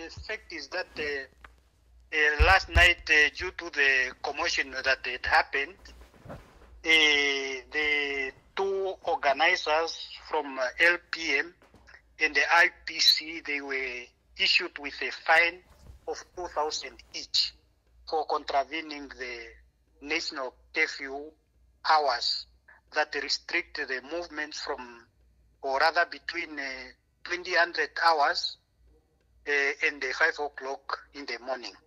the fact is that last night, due to the commotion that had happened, the two organizers from LPM and the IPC, they were issued with a fine of 2,000 each for contravening the national curfew hours that restrict the movement from, or rather between 2000 hours and 5 o'clock in the morning.